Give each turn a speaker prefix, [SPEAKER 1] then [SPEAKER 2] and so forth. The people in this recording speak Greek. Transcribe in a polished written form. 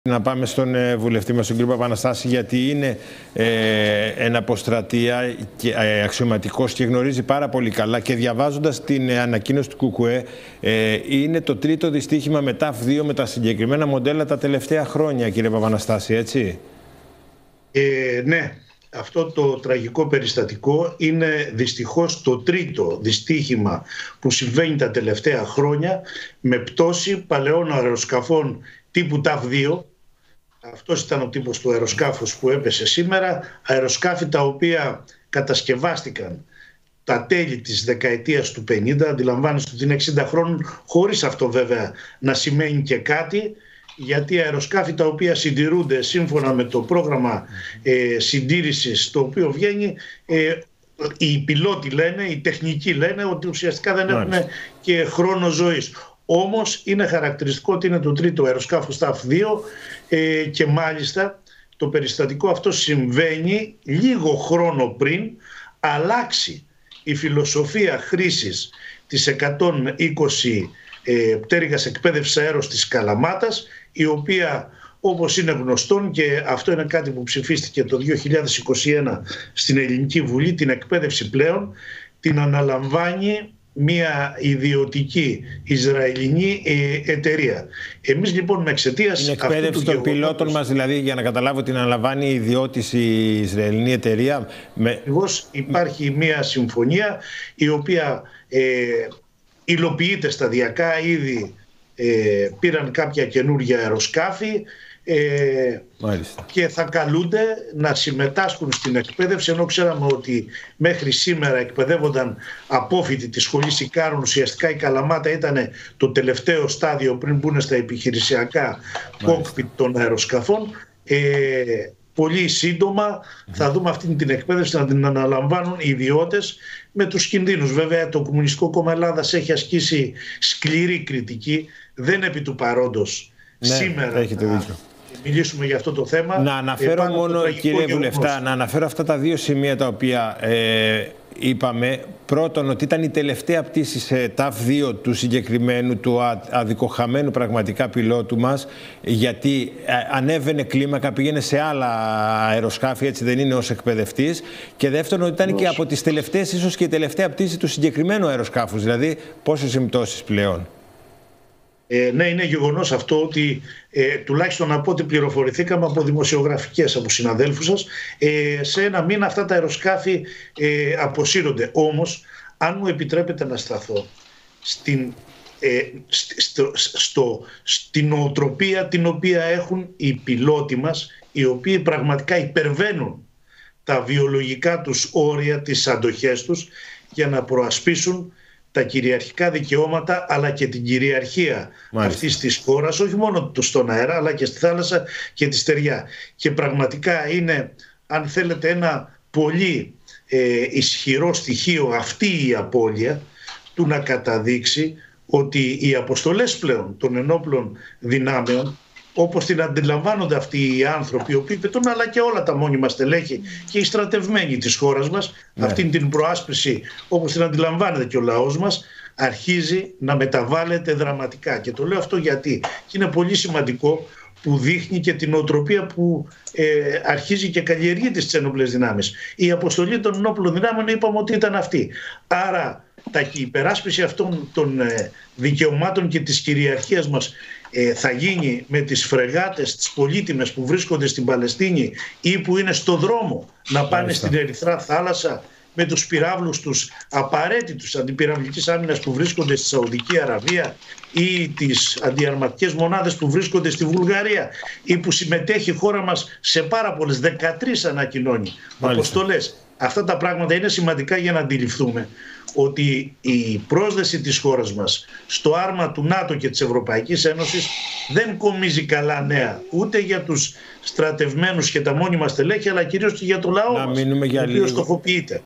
[SPEAKER 1] Να πάμε στον βουλευτή μας, τον κύριο Παπαναστάση, γιατί είναι εναποστρατεία και αξιωματικός και γνωρίζει πάρα πολύ καλά, και διαβάζοντας την ανακοίνωση του ΚΚΕ, είναι το τρίτο δυστύχημα με TAF2 με τα συγκεκριμένα μοντέλα τα τελευταία χρόνια, κύριε Παπαναστάση, έτσι?
[SPEAKER 2] Ναι, αυτό το τραγικό περιστατικό είναι δυστυχώς το τρίτο δυστύχημα που συμβαίνει τα τελευταία χρόνια με πτώση παλαιών αεροσκαφών τύπου TAF2. Αυτός ήταν ο τύπος του αεροσκάφους που έπεσε σήμερα. Αεροσκάφη τα οποία κατασκευάστηκαν τα τέλη της δεκαετίας του 50, αντιλαμβάνεστε ότι είναι 60 χρόνων, χωρίς αυτό βέβαια να σημαίνει και κάτι, γιατί αεροσκάφη τα οποία συντηρούνται σύμφωνα με το πρόγραμμα συντήρησης το οποίο βγαίνει, οι πιλότοι λένε, οι τεχνικοί λένε ότι ουσιαστικά δεν έχουν και χρόνο ζωής. Όμως είναι χαρακτηριστικό ότι είναι το τρίτο αεροσκάφος TAF2 και μάλιστα το περιστατικό αυτό συμβαίνει λίγο χρόνο πριν αλλάξει η φιλοσοφία χρήσης της 120 πτέρυγας εκπαίδευσης αέρος της Καλαμάτας, η οποία, όπως είναι γνωστόν, και αυτό είναι κάτι που ψηφίστηκε το 2021 στην Ελληνική Βουλή, την εκπαίδευση πλέον την αναλαμβάνει μια ιδιωτική Ισραηλινή εταιρεία. Εμείς λοιπόν με εξαιτίας
[SPEAKER 1] την εκπαίδευση των πιλότων μας, δηλαδή, για να καταλάβω, την αναλαμβάνει η ιδιώτης η Ισραηλινή εταιρεία.
[SPEAKER 2] Ακριβώς, υπάρχει μια συμφωνία η οποία υλοποιείται σταδιακά. Ήδη πήραν κάποια καινούργια αεροσκάφη και θα καλούνται να συμμετάσχουν στην εκπαίδευση, ενώ ξέραμε ότι μέχρι σήμερα εκπαιδεύονταν απόφοιτοι της σχολής Ικάρων. Ουσιαστικά η Καλαμάτα ήταν το τελευταίο στάδιο πριν μπουν στα επιχειρησιακά κόκπιτ των αεροσκαφών. Πολύ σύντομα θα δούμε αυτή την εκπαίδευση να την αναλαμβάνουν οι ιδιώτες, με τους κινδύνους. Βέβαια το Κομμουνιστικό Κόμμα Ελλάδας έχει ασκήσει σκληρή κριτική, δεν επί του παρόντος σήμερα να μιλήσουμε για αυτό το θέμα.
[SPEAKER 1] Να αναφέρω μόνο, κύριε Βουλευτά, να αναφέρω αυτά τα δύο σημεία τα οποία είπαμε. Πρώτον, ότι ήταν η τελευταία πτήση σε TAF2 του συγκεκριμένου, του αδικοχαμένου πραγματικά πιλότου μας, γιατί ανέβαινε κλίμακα, πήγαινε σε άλλα αεροσκάφη, έτσι δεν είναι, ως εκπαιδευτής. Και δεύτερον, ότι ήταν και από τις τελευταίες, ίσως και η τελευταία πτήση του συγκεκριμένου αεροσκάφους. Δηλαδή, πόσες συμπτώσεις πλέον?
[SPEAKER 2] Ναι, είναι γεγονός αυτό, ότι τουλάχιστον να πω ότι πληροφορηθήκαμε από δημοσιογραφικές, από συναδέλφους σας, σε ένα μήνα αυτά τα αεροσκάφη αποσύρονται. Όμως, αν μου επιτρέπετε να σταθώ στην νοοτροπία την οποία έχουν οι πιλότοι μας, οι οποίοι πραγματικά υπερβαίνουν τα βιολογικά τους όρια, τις αντοχές τους, για να προασπίσουν τα κυριαρχικά δικαιώματα αλλά και την κυριαρχία αυτής της χώρας, όχι μόνο στον αέρα αλλά και στη θάλασσα και τη στεριά. Και πραγματικά είναι, αν θέλετε, ένα πολύ ισχυρό στοιχείο αυτή η απώλεια του να καταδείξει ότι οι αποστολές πλέον των ενόπλων δυνάμεων, όπως την αντιλαμβάνονται αυτοί οι άνθρωποι οι οποίοι πετούν, αλλά και όλα τα μόνιμα στελέχη και οι στρατευμένοι της χώρας μας, αυτήν την προάσπιση όπως την αντιλαμβάνεται και ο λαός μας, αρχίζει να μεταβάλλεται δραματικά. Και το λέω αυτό γιατί και είναι πολύ σημαντικό, που δείχνει και την οτροπία που αρχίζει και καλλιεργείται στις ενόπλες δυνάμεις. Η αποστολή των ενόπλων δυνάμεων, είπαμε ότι ήταν αυτή. Άρα η υπεράσπιση αυτών των δικαιωμάτων και της κυριαρχίας μας θα γίνει με τις φρεγάτες, τις πολύτιμες που βρίσκονται στην Παλαιστίνη ή που είναι στο δρόμο να πάνε στην Ερυθρά θάλασσα, με τους πυράβλους τους απαραίτητους αντιπυραυλικής άμυνας που βρίσκονται στη Σαουδική Αραβία, ή τις αντιαρματικές μονάδες που βρίσκονται στη Βουλγαρία, ή που συμμετέχει η χώρα μας σε πάρα πολλές, 13 ανακοινώνει αποστολές. Αυτά τα πράγματα είναι σημαντικά για να αντιληφθούμε ότι η πρόσδεση της χώρας μας στο άρμα του ΝΑΤΟ και της Ευρωπαϊκής Ένωσης δεν κομίζει καλά νέα, ούτε για τους στρατευμένους και τα μόνιμα στελέχη, αλλά κυρίως και για το λαό μας, ο οποίος στοχοποιείται.